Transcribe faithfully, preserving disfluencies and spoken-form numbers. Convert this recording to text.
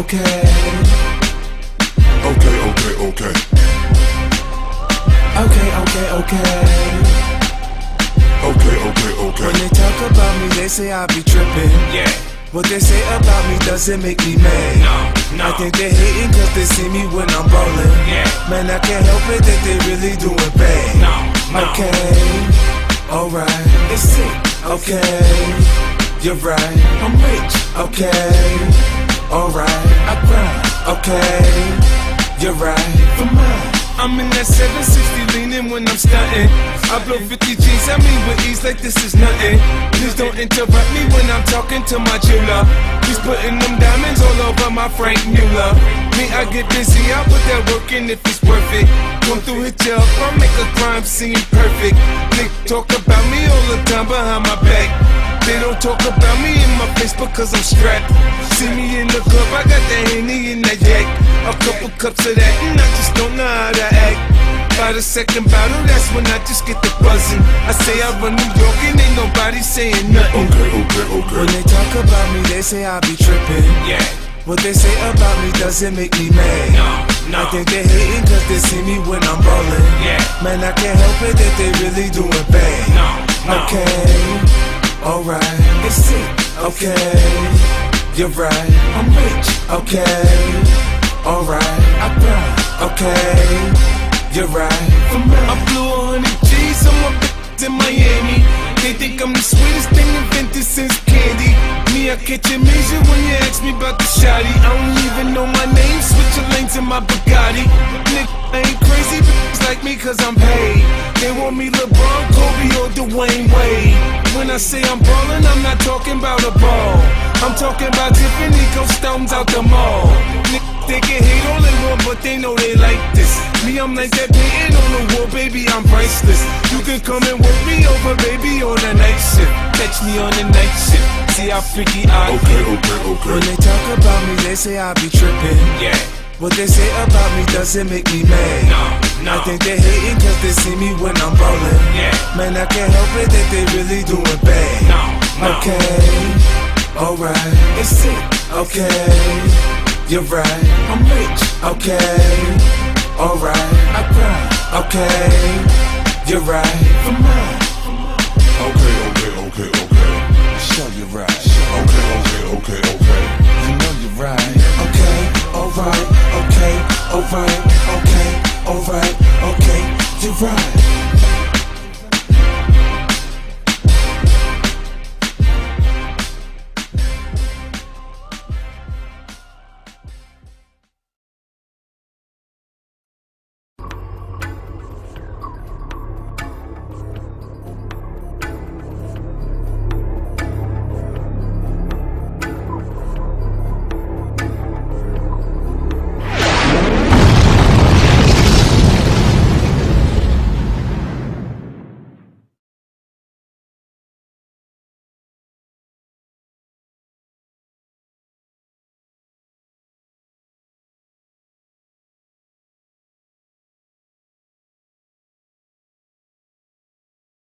okay. Okay, okay, okay. Okay, okay, okay. Okay, okay, okay. When they talk about me, they say I be trippin'. Yeah. What they say about me doesn't make me mad. No, no. I think they hating cause they see me when I'm ballin'. Yeah. Man, I can't help it that they really doing bad. No, no. Okay, alright, it's sick. Okay, you're right, I'm rich. Okay, alright, I grind. Okay, you're right, for mine. I'm in that seven sixty leaning when I'm stunting. I blow fifty G's at me with ease like this is nothing. Please don't interrupt me when I'm talking to my jeweler. He's putting them diamonds all over my Frank Mueller. Me, I get busy, I put that work in if it's worth it. Come through, hit you up, I'll make a crime seem perfect. They talk about me all the time behind my back. They don't talk about me in my face because I'm strapped. See me in the club, I got that Henny in that yak. A couple cups of that and I just don't know how to act. By the second bottle, that's when I just get the buzzing. I say I run New York and ain't nobody saying nothing. Okay, okay, okay. When they talk about me, they say I be trippin'. Yeah. What they say about me doesn't make me mad. No, no. I think they hating cause they see me when I'm ballin'. Yeah. Man, I can't help it that they really doing bad. No, no. Okay, alright, it's sick. Okay, you're right, I'm rich. Okay, alright, I grind. Okay, you're right, for mine. I blew a hundred G's on my bitches in Miami. They think I'm the sweetest thing invented since candy. Me, I catch amnesia when you ask me about the shawty. I don't even know my name, switch lanes in my Bugatti. Nigga, I ain't crazy, bitches like me cause I'm paid. They want me LeBron, Kobe, or Dwayne Wade. When I say I'm ballin', I'm not talking about a ball. I'm talking about Tiffany Coast Stones out the mall. Nigga, they can hate all they want, but they know they like this. Me, I'm like that painting on the wall, baby, I'm priceless. You can come and work me over, baby, on the night shift. Catch me on the night shift, see how freaky I Okay, get. okay, okay. When they talk about me, they say I be trippin'. Yeah. What they say about me doesn't make me mad. No, no. I think they hating cause they see me when I'm ballin'. Yeah. Man, I can't help it that they really doing bad. No, no. Okay, alright, it's sick. Okay, you're right, I'm rich. Okay, alright, I grind. Okay, you're right, for mine.